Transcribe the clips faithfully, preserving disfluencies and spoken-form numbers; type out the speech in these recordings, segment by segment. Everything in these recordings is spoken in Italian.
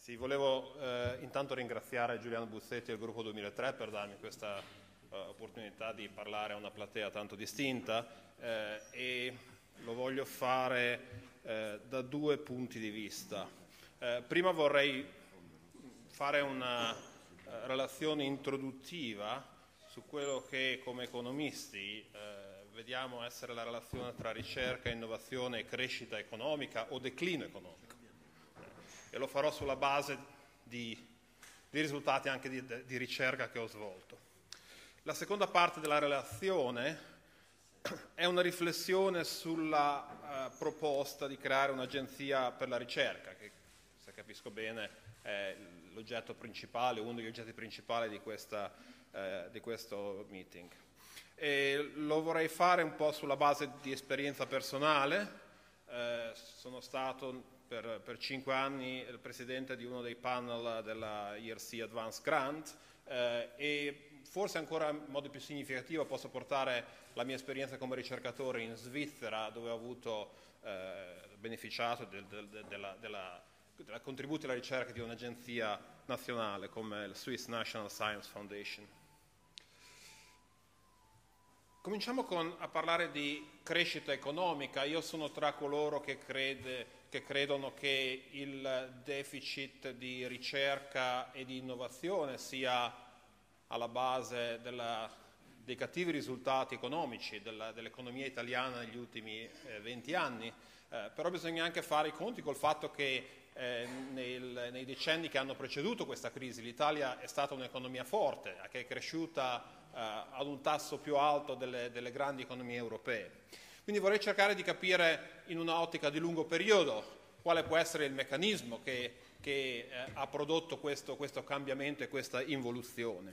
Sì, volevo eh, intanto ringraziare Giuliano Buzzetti e il gruppo duemilatré per darmi questa uh, opportunità di parlare a una platea tanto distinta eh, e lo voglio fare eh, da due punti di vista. Eh, prima vorrei fare una uh, relazione introduttiva su quello che come economisti eh, vediamo essere la relazione tra ricerca, innovazione e crescita economica o declino economico. E lo farò sulla base di, di risultati anche di, di ricerca che ho svolto. La seconda parte della relazione è una riflessione sulla uh, proposta di creare un'agenzia per la ricerca, che, se capisco bene, è l'oggetto principale, uno degli oggetti principali di, questa, uh, di questo meeting. E lo vorrei fare un po' sulla base di esperienza personale. Uh, sono stato Per, per cinque anni il presidente di uno dei panel della I R C Advanced Grant eh, e forse ancora in modo più significativo posso portare la mia esperienza come ricercatore in Svizzera, dove ho avuto eh, beneficiato del, del, della, della, della contributi alla ricerca di un'agenzia nazionale come il Swiss National Science Foundation. Cominciamo con, a parlare di crescita economica. Io sono tra coloro che, crede, che credono che il deficit di ricerca e di innovazione sia alla base della, dei cattivi risultati economici della, dell'economia italiana negli ultimi venti eh, anni, eh, però bisogna anche fare i conti col fatto che eh, nel, nei decenni che hanno preceduto questa crisi l'Italia è stata un'economia forte, che è cresciuta Uh, ad un tasso più alto delle, delle grandi economie europee. Quindi vorrei cercare di capire in un'ottica di lungo periodo quale può essere il meccanismo che, che eh, ha prodotto questo, questo cambiamento e questa involuzione.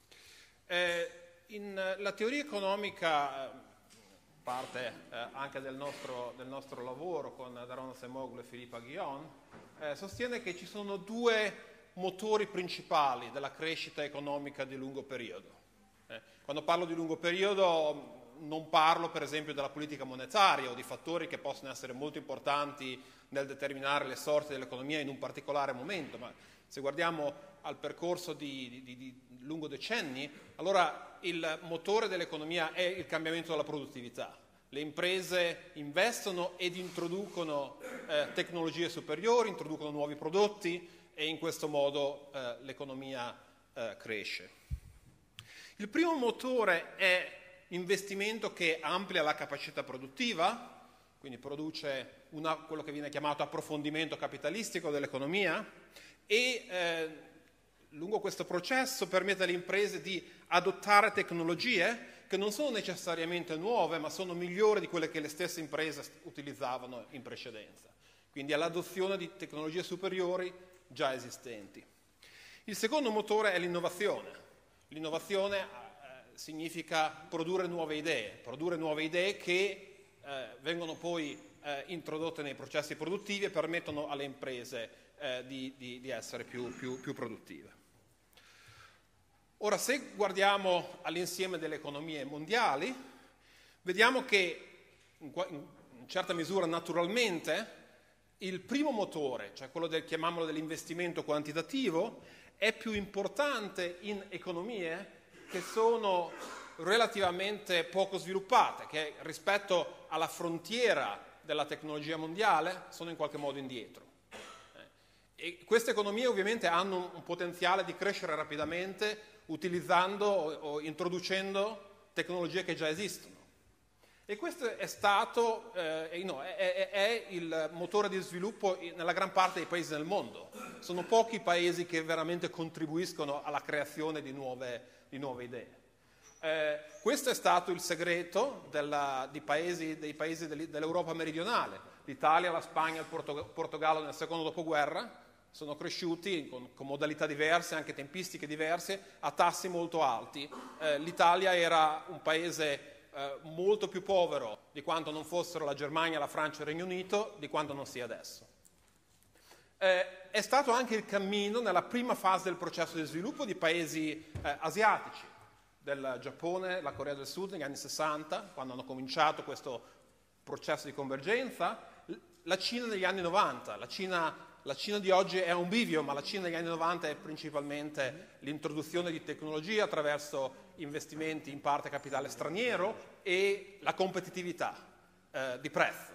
Eh, in, la teoria economica, parte eh, anche del nostro, del nostro lavoro con Daron Acemoglu e Philippe Aghion, eh, sostiene che ci sono due motori principali della crescita economica di lungo periodo. Quando parlo di lungo periodo non parlo per esempio della politica monetaria o di fattori che possono essere molto importanti nel determinare le sorti dell'economia in un particolare momento, ma se guardiamo al percorso di, di, di lungo decenni, allora il motore dell'economia è il cambiamento della produttività. Le imprese investono ed introducono eh, tecnologie superiori, introducono nuovi prodotti e in questo modo eh, l'economia eh, cresce. Il primo motore è investimento che amplia la capacità produttiva, quindi produce una, quello che viene chiamato approfondimento capitalistico dell'economia e eh, lungo questo processo permette alle imprese di adottare tecnologie che non sono necessariamente nuove, ma sono migliori di quelle che le stesse imprese utilizzavano in precedenza. Quindi all'adozione di tecnologie superiori già esistenti. Il secondo motore è l'innovazione. L'innovazione eh, significa produrre nuove idee, produrre nuove idee che eh, vengono poi eh, introdotte nei processi produttivi e permettono alle imprese eh, di, di, di essere più, più, più produttive. Ora, se guardiamo all'insieme delle economie mondiali, vediamo che in, in certa misura naturalmente il primo motore, cioè quello del, chiamiamolo dell'investimento quantitativo, è più importante in economie che sono relativamente poco sviluppate, che rispetto alla frontiera della tecnologia mondiale sono in qualche modo indietro. E queste economie ovviamente hanno un potenziale di crescere rapidamente utilizzando o, o introducendo tecnologie che già esistono. E questo è stato, eh, no, è, è, è il motore di sviluppo nella gran parte dei paesi del mondo. Sono pochi i paesi che veramente contribuiscono alla creazione di nuove, di nuove idee. Eh, questo è stato il segreto della, di paesi, dei paesi dell'Europa meridionale. L'Italia, la Spagna, il Portog- Portogallo nel secondo dopoguerra sono cresciuti con, con modalità diverse, anche tempistiche diverse, a tassi molto alti. Eh, L'Italia era un paese Eh, molto più povero di quanto non fossero la Germania, la Francia e il Regno Unito, di quanto non sia adesso. Eh, è stato anche il cammino nella prima fase del processo di sviluppo di paesi eh, asiatici, del Giappone, la Corea del Sud negli anni sessanta, quando hanno cominciato questo processo di convergenza, la Cina negli anni novanta. La Cina la Cina di oggi è un bivio, ma la Cina degli anni novanta è principalmente l'introduzione di tecnologia attraverso investimenti in parte capitale straniero e la competitività eh, di prezzo.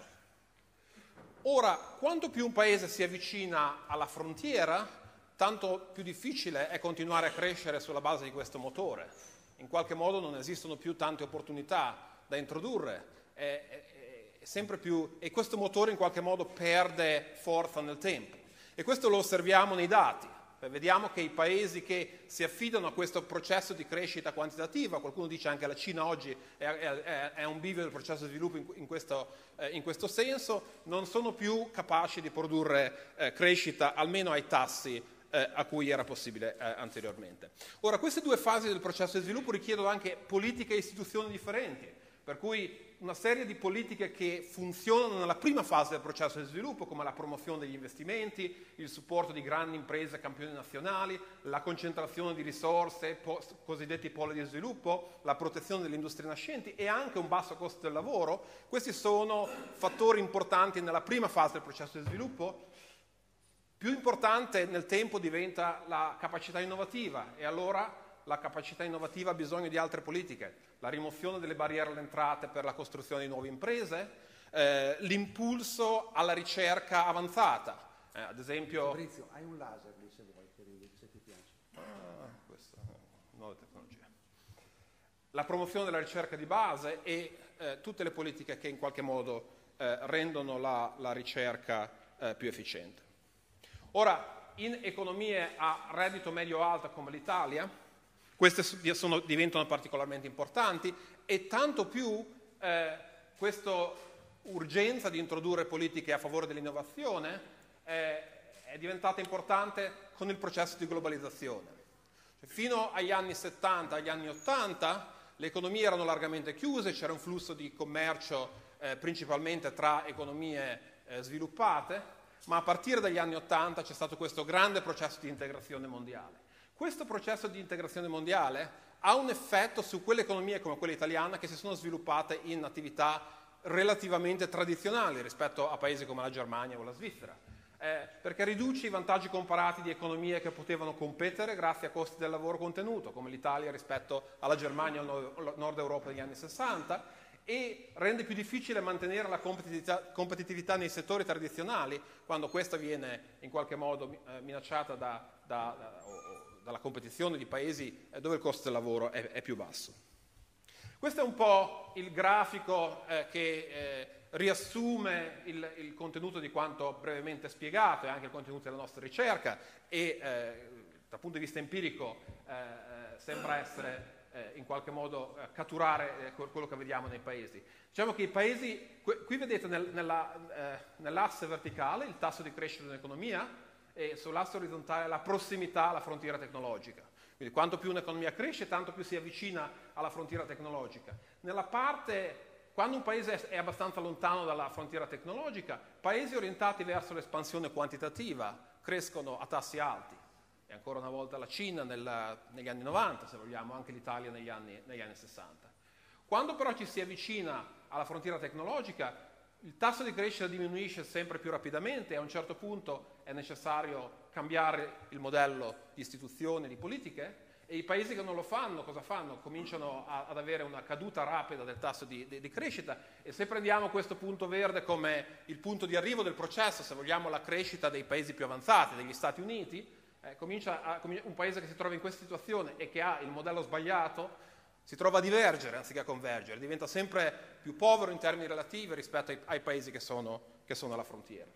Ora, quanto più un paese si avvicina alla frontiera, tanto più difficile è continuare a crescere sulla base di questo motore. In qualche modo non esistono più tante opportunità da introdurre, è, è, è sempre più, e questo motore in qualche modo perde forza nel tempo. E questo lo osserviamo nei dati. Vediamo che i paesi che si affidano a questo processo di crescita quantitativa, qualcuno dice anche la Cina oggi è, è, è un bivio del processo di sviluppo in, in, questo, eh, in questo senso, non sono più capaci di produrre eh, crescita almeno ai tassi eh, a cui era possibile eh, anteriormente. Ora, queste due fasi del processo di sviluppo richiedono anche politiche e istituzioni differenti, per cui una serie di politiche che funzionano nella prima fase del processo di sviluppo, come la promozione degli investimenti, il supporto di grandi imprese campioni nazionali, la concentrazione di risorse, post, cosiddetti poli di sviluppo, la protezione delle industrie nascenti e anche un basso costo del lavoro. Questi sono fattori importanti nella prima fase del processo di sviluppo. Più importante nel tempo diventa la capacità innovativa e allora la capacità innovativa ha bisogno di altre politiche, la rimozione delle barriere alle entrate per la costruzione di nuove imprese, eh, l'impulso alla ricerca avanzata, eh, ad esempio... Fabrizio, hai un laser lì se vuoi, se ti piace. Ah, questa è una nuova tecnologia. La promozione della ricerca di base e eh, tutte le politiche che in qualche modo eh, rendono la, la ricerca eh, più efficiente. Ora, in economie a reddito medio-alto come l'Italia, queste sono, diventano particolarmente importanti e tanto più eh, questa urgenza di introdurre politiche a favore dell'innovazione eh, è diventata importante con il processo di globalizzazione. Cioè, fino agli anni settanta, agli anni ottanta, le economie erano largamente chiuse, c'era un flusso di commercio eh, principalmente tra economie eh, sviluppate, ma a partire dagli anni ottanta c'è stato questo grande processo di integrazione mondiale. Questo processo di integrazione mondiale ha un effetto su quelle economie come quella italiana che si sono sviluppate in attività relativamente tradizionali rispetto a paesi come la Germania o la Svizzera, eh, perché riduce i vantaggi comparati di economie che potevano competere grazie a costi del lavoro contenuto, come l'Italia rispetto alla Germania o al Nord Europa degli anni sessanta, e rende più difficile mantenere la competitività, competitività nei settori tradizionali quando questa viene in qualche modo eh, minacciata da, da, da, o, dalla competizione di paesi dove il costo del lavoro è, è più basso. Questo è un po' il grafico eh, che eh, riassume il, il contenuto di quanto brevemente spiegato e anche il contenuto della nostra ricerca e eh, dal punto di vista empirico eh, sembra essere eh, in qualche modo eh, catturare eh, quello che vediamo nei paesi. Diciamo che i paesi, qui, qui vedete nel, nella, eh, nell'asse verticale il tasso di crescita dell'economia e sull'asse orizzontale la prossimità alla frontiera tecnologica. Quindi quanto più un'economia cresce, tanto più si avvicina alla frontiera tecnologica. Nella parte, quando un paese è abbastanza lontano dalla frontiera tecnologica, paesi orientati verso l'espansione quantitativa crescono a tassi alti. E ancora una volta la Cina nel, negli anni novanta, se vogliamo, anche l'Italia negli anni, negli anni sessanta. Quando però ci si avvicina alla frontiera tecnologica, il tasso di crescita diminuisce sempre più rapidamente e a un certo punto è necessario cambiare il modello di istituzioni, di politiche, e i paesi che non lo fanno, cosa fanno? Cominciano a, ad avere una caduta rapida del tasso di, di, di crescita e se prendiamo questo punto verde come il punto di arrivo del processo, se vogliamo la crescita dei paesi più avanzati, degli Stati Uniti, eh, comincia a, un paese che si trova in questa situazione e che ha il modello sbagliato, si trova a divergere anziché a convergere, diventa sempre più povero in termini relativi rispetto ai, ai paesi che sono, che sono alla frontiera.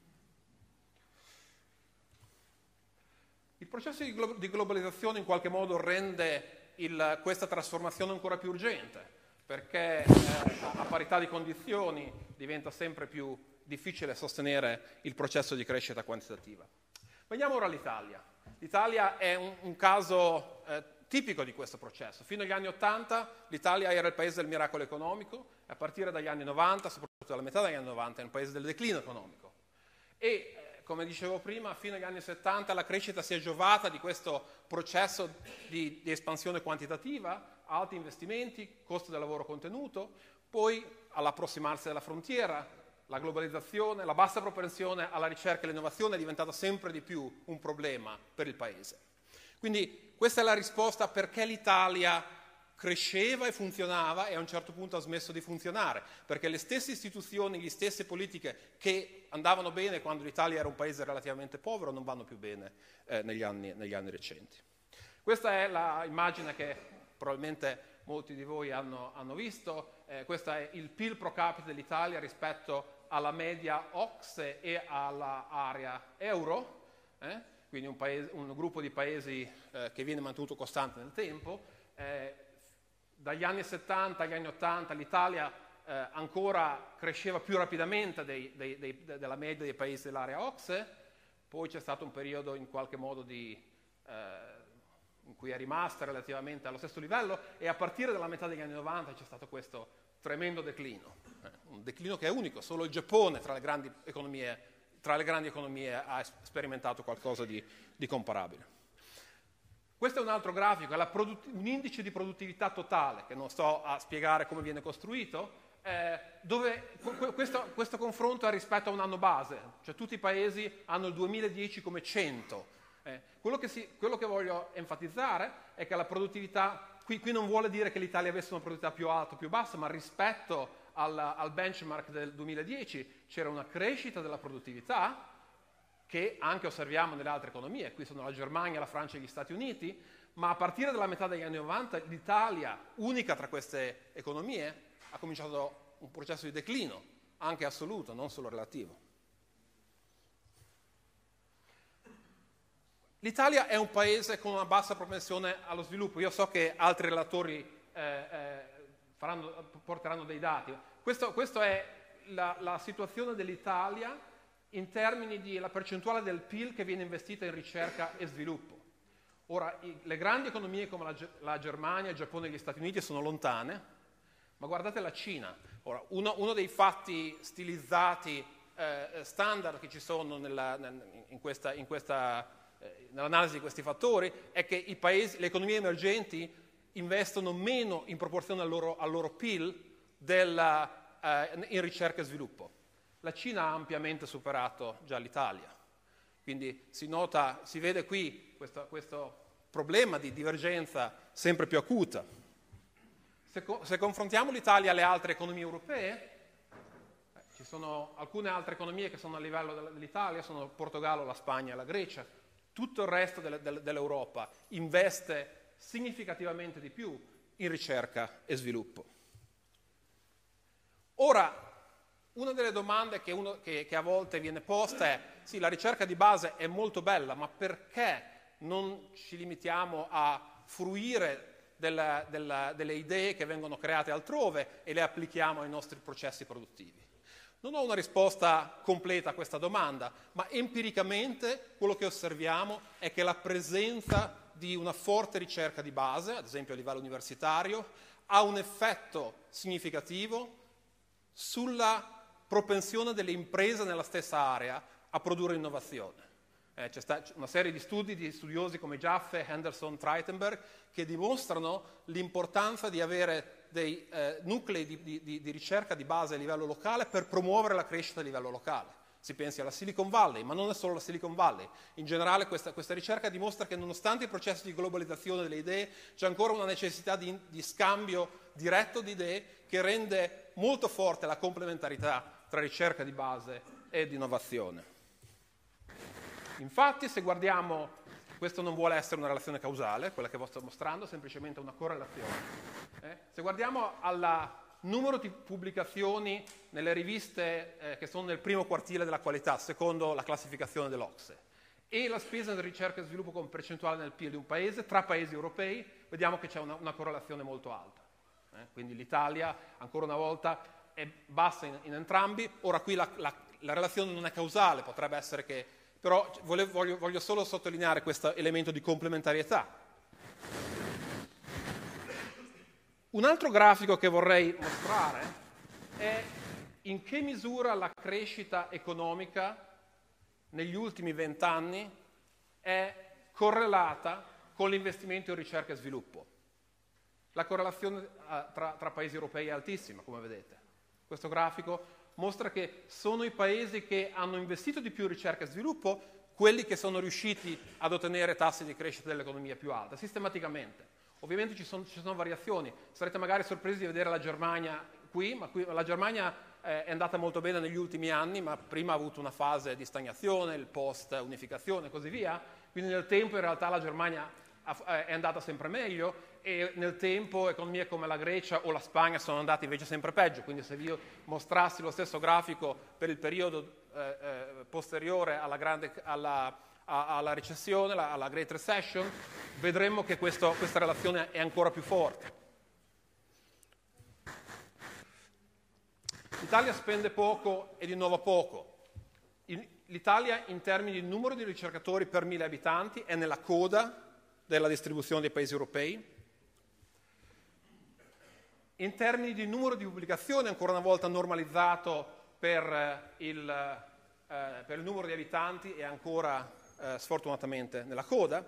Il processo di, glo- di globalizzazione in qualche modo rende il, questa trasformazione ancora più urgente, perché eh, a parità di condizioni diventa sempre più difficile sostenere il processo di crescita quantitativa. Vediamo ora l'Italia. L'Italia è un, un caso eh, tipico di questo processo. Fino agli anni ottanta l'Italia era il paese del miracolo economico, e a partire dagli anni novanta, soprattutto dalla metà degli anni novanta, è un paese del declino economico. E, eh, come dicevo prima, fino agli anni settanta la crescita si è giovata di questo processo di, di espansione quantitativa, alti investimenti, costo del lavoro contenuto, poi all'approssimarsi della frontiera, la globalizzazione, la bassa propensione alla ricerca e all'innovazione è diventata sempre di più un problema per il Paese. Quindi questa è la risposta perché l'Italia cresceva e funzionava e a un certo punto ha smesso di funzionare, perché le stesse istituzioni, le stesse politiche che andavano bene quando l'Italia era un paese relativamente povero non vanno più bene eh, negli anni, negli anni recenti. Questa è l'immagine che probabilmente molti di voi hanno, hanno visto, eh, questo è il P I L pro capite dell'Italia rispetto alla media O C S E e all'area euro, eh? quindi un, paese, un gruppo di paesi eh, che viene mantenuto costante nel tempo. Eh, dagli anni settanta agli anni ottanta l'Italia eh, ancora cresceva più rapidamente dei, dei, dei, della media dei paesi dell'area O C S E, poi c'è stato un periodo in qualche modo di... Eh, in cui è rimasta relativamente allo stesso livello e a partire dalla metà degli anni novanta c'è stato questo tremendo declino, eh, un declino che è unico, solo il Giappone tra le grandi economie, tra le grandi economie ha sperimentato qualcosa di, di comparabile. Questo è un altro grafico, è un indice di produttività totale, che non sto a spiegare come viene costruito, eh, dove questo, questo confronto è rispetto a un anno base, cioè tutti i paesi hanno il duemiladieci come cento. Eh, quello, che si, quello che voglio enfatizzare è che la produttività, qui, qui non vuole dire che l'Italia avesse una produttività più alta o più bassa, ma rispetto al, al benchmark del duemiladieci c'era una crescita della produttività che anche osserviamo nelle altre economie, qui sono la Germania, la Francia e gli Stati Uniti, ma a partire dalla metà degli anni novanta l'Italia, unica tra queste economie, ha cominciato un processo di declino, anche assoluto, non solo relativo. L'Italia è un paese con una bassa propensione allo sviluppo. Io so che altri relatori eh, eh, faranno, porteranno dei dati. Questo, questo è la, la situazione dell'Italia in termini di la percentuale del P I L che viene investita in ricerca e sviluppo. Ora, i, le grandi economie come la, la Germania, il Giappone e gli Stati Uniti sono lontane, ma guardate la Cina. Ora, uno, uno dei fatti stilizzati eh, standard che ci sono nella, in questa... In questa nell'analisi di questi fattori è che i paesi, le economie emergenti investono meno in proporzione al loro, al loro P I L della, eh, in ricerca e sviluppo. La Cina ha ampiamente superato già l'Italia, quindi si nota, si vede qui questo, questo problema di divergenza sempre più acuta. Se, se confrontiamo l'Italia alle altre economie europee, eh, ci sono alcune altre economie che sono a livello dell'Italia, sono il Portogallo, la Spagna e la Grecia. Tutto il resto delle, delle, dell'Europa investe significativamente di più in ricerca e sviluppo. Ora, una delle domande che, uno, che, che a volte viene posta è, sì, la ricerca di base è molto bella, ma perché non ci limitiamo a fruire della, della, delle idee che vengono create altrove e le applichiamo ai nostri processi produttivi? Non ho una risposta completa a questa domanda, ma empiricamente quello che osserviamo è che la presenza di una forte ricerca di base, ad esempio a livello universitario, ha un effetto significativo sulla propensione delle imprese nella stessa area a produrre innovazione. Eh, c'è stata una serie di studi di studiosi come Jaffe, Henderson, Treitenberg che dimostrano l'importanza di avere dei eh, nuclei di, di, di ricerca di base a livello locale per promuovere la crescita a livello locale. Si pensi alla Silicon Valley, ma non è solo la Silicon Valley. In generale questa, questa ricerca dimostra che nonostante i processi di globalizzazione delle idee c'è ancora una necessità di, di scambio diretto di idee che rende molto forte la complementarità tra ricerca di base ed innovazione. Infatti, se guardiamo, questo non vuole essere una relazione causale, quella che vi sto mostrando, è semplicemente una correlazione. Eh? Se guardiamo al numero di pubblicazioni nelle riviste eh, che sono nel primo quartile della qualità, secondo la classificazione dell'O C S E, e la spesa di ricerca e sviluppo come percentuale nel P I L di un paese, tra paesi europei, vediamo che c'è una, una correlazione molto alta. Eh? Quindi l'Italia, ancora una volta, è bassa in, in entrambi. Ora qui la, la, la relazione non è causale, potrebbe essere che... Però voglio, voglio, voglio solo sottolineare questo elemento di complementarietà. Un altro grafico che vorrei mostrare è in che misura la crescita economica negli ultimi vent'anni è correlata con l'investimento in ricerca e sviluppo. La correlazione tra, tra paesi europei è altissima, come vedete. Questo grafico mostra che sono i paesi che hanno investito di più in ricerca e sviluppo quelli che sono riusciti ad ottenere tassi di crescita dell'economia più alta, sistematicamente. Ovviamente ci sono, ci sono variazioni, sarete magari sorpresi di vedere la Germania qui, ma qui, la Germania eh, è andata molto bene negli ultimi anni, ma prima ha avuto una fase di stagnazione, il post-unificazione e così via, quindi nel tempo in realtà la Germania ha, è andata sempre meglio e nel tempo economie come la Grecia o la Spagna sono andate invece sempre peggio, quindi se vi mostrassi lo stesso grafico per il periodo eh, eh, posteriore alla, grande, alla, a, alla recessione, la, alla Great Recession, vedremmo che questo, questa relazione è ancora più forte. L'Italia spende poco e di nuovo poco. L'Italia in termini di numero di ricercatori per mille abitanti è nella coda della distribuzione dei paesi europei. In termini di numero di pubblicazioni, ancora una volta normalizzato per il, eh, per il numero di abitanti, è ancora eh, sfortunatamente nella coda.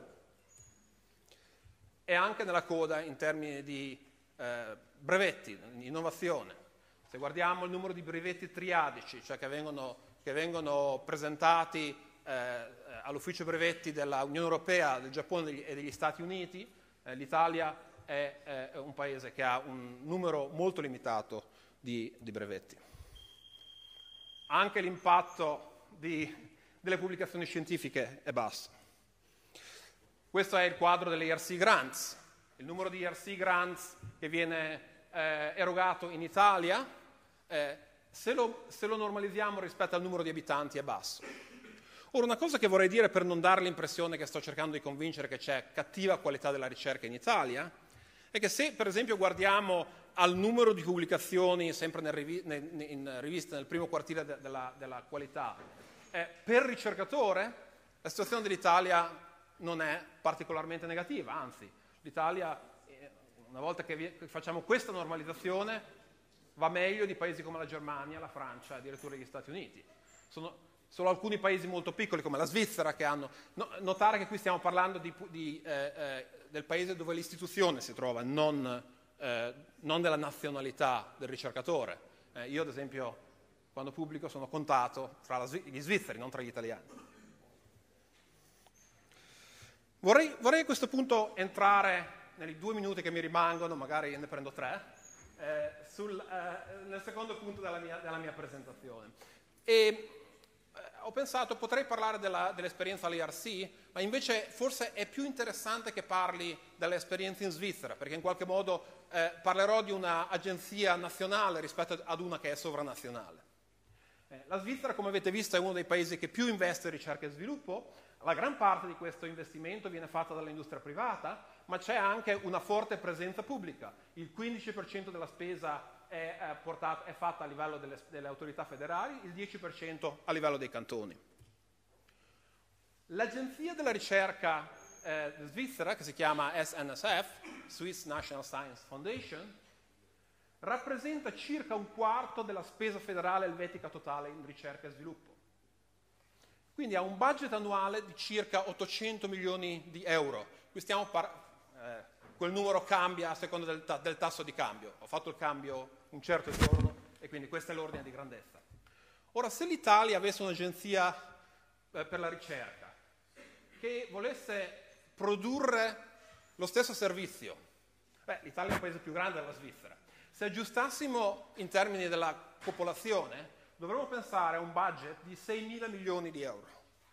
E anche nella coda in termini di eh, brevetti, di innovazione. Se guardiamo il numero di brevetti triadici, cioè che vengono, che vengono presentati eh, all'ufficio brevetti dell'Unione Europea, del Giappone e degli Stati Uniti, eh, l'Italia è, è un paese che ha un numero molto limitato di, di brevetti. Anche l'impatto di, delle pubblicazioni scientifiche è basso. Questo è il quadro delle E R C grants, il numero di E R C grants che viene eh, erogato in Italia, eh, se, lo, se lo normalizziamo rispetto al numero di abitanti è basso. Ora, una cosa che vorrei dire per non dare l'impressione che sto cercando di convincere che c'è cattiva qualità della ricerca in Italia, è che se per esempio guardiamo al numero di pubblicazioni, sempre nel rivi- nel, in riviste nel primo quartiere de- della, della qualità, eh, per ricercatore, la situazione dell'Italia non è particolarmente negativa, anzi, l'Italia, eh, una volta che, vi- che facciamo questa normalizzazione, va meglio di paesi come la Germania, la Francia, addirittura gli Stati Uniti. Sono solo alcuni paesi molto piccoli come la Svizzera che hanno... No, notare che qui stiamo parlando di, di, eh, eh, del paese dove l'istituzione si trova, non, eh, non della nazionalità del ricercatore. Eh, io ad esempio quando pubblico sono contato tra la, gli svizzeri, non tra gli italiani. Vorrei, vorrei a questo punto entrare nei due minuti che mi rimangono, magari ne prendo tre, eh, sul, eh, nel secondo punto della mia, della mia presentazione. E, ho pensato, potrei parlare della, dell'esperienza all'E R C, ma invece forse è più interessante che parli dell'esperienza in Svizzera, perché in qualche modo eh, parlerò di un'agenzia nazionale rispetto ad una che è sovranazionale. Eh, la Svizzera, come avete visto, è uno dei paesi che più investe in ricerca e sviluppo. La gran parte di questo investimento viene fatta dall'industria privata, ma c'è anche una forte presenza pubblica. Il quindici per cento della spesa È, è, portato, è fatta a livello delle, delle autorità federali, il dieci per cento a livello dei cantoni. L'agenzia della ricerca eh, svizzera, che si chiama S N S F, Swiss National Science Foundation, rappresenta circa un quarto della spesa federale elvetica totale in ricerca e sviluppo. Quindi ha un budget annuale di circa ottocento milioni di euro. Qui stiamo par- eh, quel numero cambia a seconda del, ta- del tasso di cambio. Ho fatto il cambio un certo giorno e quindi questo è l'ordine di grandezza. Ora, se l'Italia avesse un'agenzia eh, per la ricerca che volesse produrre lo stesso servizio, beh, l'Italia è un paese più grande della Svizzera. Se aggiustassimo in termini della popolazione, dovremmo pensare a un budget di seimila milioni di euro.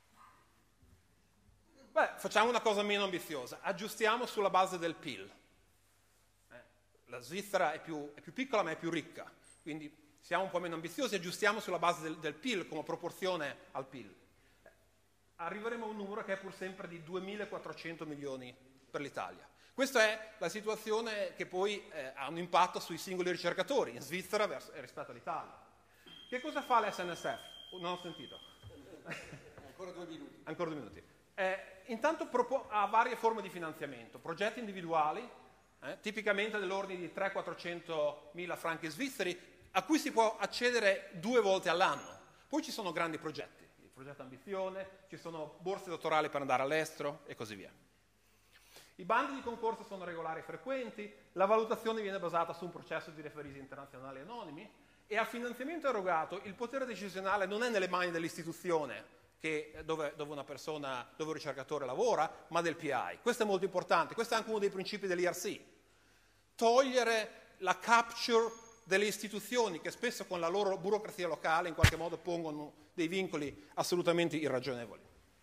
Beh, facciamo una cosa meno ambiziosa, aggiustiamo sulla base del P I L. Eh, la Svizzera è più, è più piccola ma è più ricca, quindi siamo un po' meno ambiziosi, aggiustiamo sulla base del, del P I L come proporzione al P I L. Eh, arriveremo a un numero che è pur sempre di duemilaquattrocento milioni per l'Italia. Questa è la situazione che poi eh, ha un impatto sui singoli ricercatori, in Svizzera verso, rispetto all'Italia. Che cosa fa l'S N S F? Non ho sentito. Ancora due minuti. Ancora due minuti. Eh, intanto propo- ha varie forme di finanziamento, progetti individuali, eh, tipicamente dell'ordine di trecento-quattrocento mila franchi svizzeri, a cui si può accedere due volte all'anno. Poi ci sono grandi progetti, il progetto Ambizione, ci sono borse dottorali per andare all'estero e così via. I bandi di concorso sono regolari e frequenti, la valutazione viene basata su un processo di referisi internazionali anonimi E al finanziamento erogato il potere decisionale non è nelle mani dell'istituzione, che, dove, dove una persona, dove un ricercatore lavora, ma del P I. Questo è molto importante, questo è anche uno dei principi dell'I R C. Togliere la capture delle istituzioni che spesso con la loro burocrazia locale in qualche modo pongono dei vincoli assolutamente irragionevoli.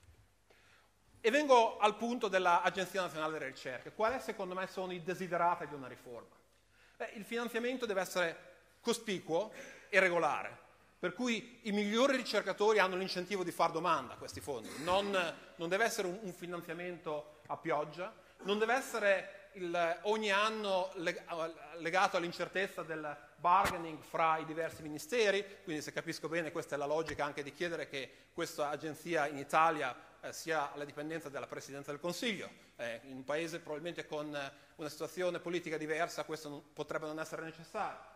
E vengo al punto dell'Agenzia Nazionale delle Ricerche. Quali secondo me sono i desiderati di una riforma? Beh, il finanziamento deve essere cospicuo e regolare, per cui i migliori ricercatori hanno l'incentivo di far domanda a questi fondi. Non, non deve essere un, un finanziamento a pioggia, non deve essere il, ogni anno legato all'incertezza del bargaining fra i diversi ministeri, quindi se capisco bene questa è la logica anche di chiedere che questa agenzia in Italia eh, sia alla dipendenza della Presidenza del Consiglio. Eh, in un paese probabilmente con una situazione politica diversa questo non, potrebbe non essere necessario.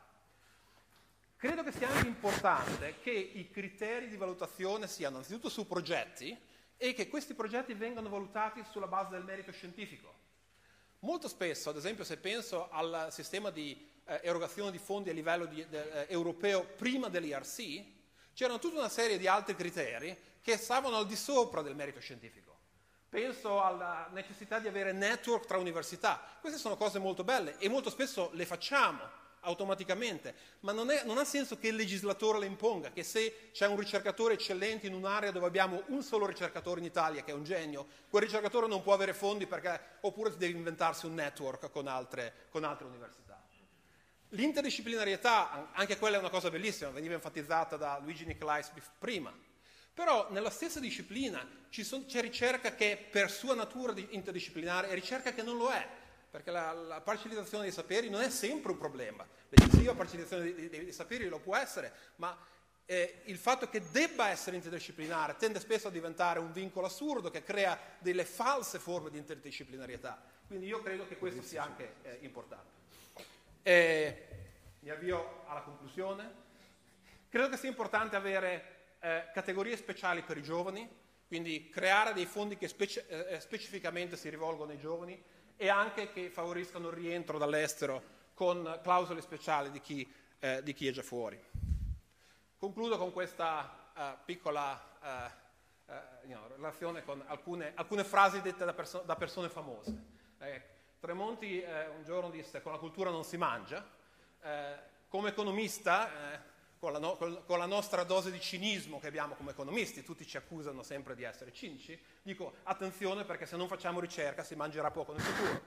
Credo che sia anche importante che i criteri di valutazione siano anzitutto su progetti e che questi progetti vengano valutati sulla base del merito scientifico. Molto spesso, ad esempio, se penso al sistema di eh, erogazione di fondi a livello di, de, eh, europeo prima dell'I R C, c'erano tutta una serie di altri criteri che stavano al di sopra del merito scientifico. Penso alla necessità di avere network tra università. Queste sono cose molto belle e molto spesso le facciamo automaticamente, ma non, è, non ha senso che il legislatore le imponga, che se c'è un ricercatore eccellente in un'area dove abbiamo un solo ricercatore in Italia che è un genio, quel ricercatore non può avere fondi perché, oppure deve inventarsi un network con altre, con altre università. L'interdisciplinarietà, anche quella è una cosa bellissima, veniva enfatizzata da Luigi Nicolais prima, però nella stessa disciplina ci son, c'è ricerca che per sua natura interdisciplinare e ricerca che non lo è, perché la, la parcellizzazione dei saperi non è sempre un problema. L'eccessiva parcellizzazione dei, dei, dei saperi lo può essere, ma eh, il fatto che debba essere interdisciplinare tende spesso a diventare un vincolo assurdo che crea delle false forme di interdisciplinarietà. Quindi io credo che questo sia anche eh, importante. Eh, mi avvio alla conclusione. Credo che sia importante avere eh, categorie speciali per i giovani, quindi creare dei fondi che speci- eh, specificamente si rivolgono ai giovani, e anche che favoriscano il rientro dall'estero con clausole speciali di chi, eh, di chi è già fuori. Concludo con questa uh, piccola uh, uh, you know, relazione con alcune, alcune frasi dette da, perso- da persone famose. Eh, Tremonti eh, un giorno disse: con la cultura non si mangia. Eh, come economista, eh, con, la no- con la nostra dose di cinismo che abbiamo come economisti, tutti ci accusano sempre di essere cinici, dico attenzione perché se non facciamo ricerca si mangerà poco nel futuro.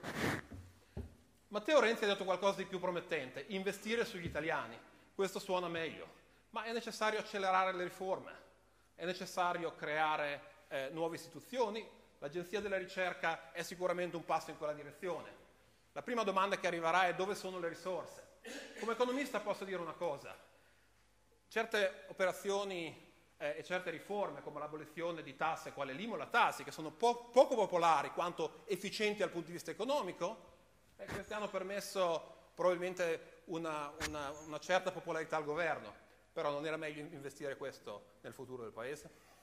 Matteo Renzi ha detto qualcosa di più promettente: investire sugli italiani. Questo suona meglio, ma è necessario accelerare le riforme, è necessario creare eh, nuove istituzioni. L'Agenzia della Ricerca è sicuramente un passo in quella direzione. La prima domanda che arriverà è: dove sono le risorse? Come economista posso dire una cosa: certe operazioni eh, e certe riforme come l'abolizione di tasse quale l'I M U e la Tasi, che sono po- poco popolari quanto efficienti dal punto di vista economico, eh, questi hanno permesso probabilmente una, una, una certa popolarità al governo, però non era meglio investire questo nel futuro del Paese?